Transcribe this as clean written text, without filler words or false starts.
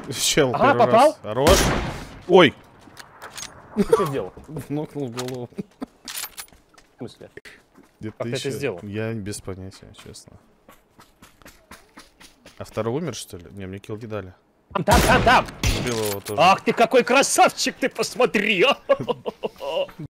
Чел, Ага, первый попал. раз. Хорош. Ой. Что ты сделал? Нокнул голову. В смысле? Где-то Как ты еще. это сделал? Я без понятия, честно. А второй умер, что ли? Не, мне килл не дали. Там! Убил его тоже. Ах ты какой красавчик, ты посмотри!